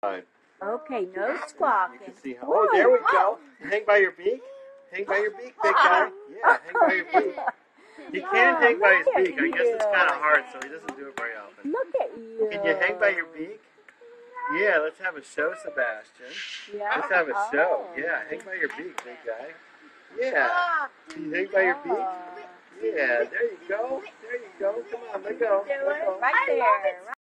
Okay, no squawking. You can see how. Oh, there we go. Hang by your beak. Hang by your beak, big guy. Yeah, hang by your beak. He can hang by his beak. I guess it's kind of hard, so he doesn't do it very often. Look at you. Can you hang by your beak? Yeah, let's have a show, Sebastian. Yeah. Let's have a show. Yeah, hang by your beak, big guy. Yeah. Can you hang by your beak? Yeah, there you go. There you go. Come on, let go. Let go. Right there.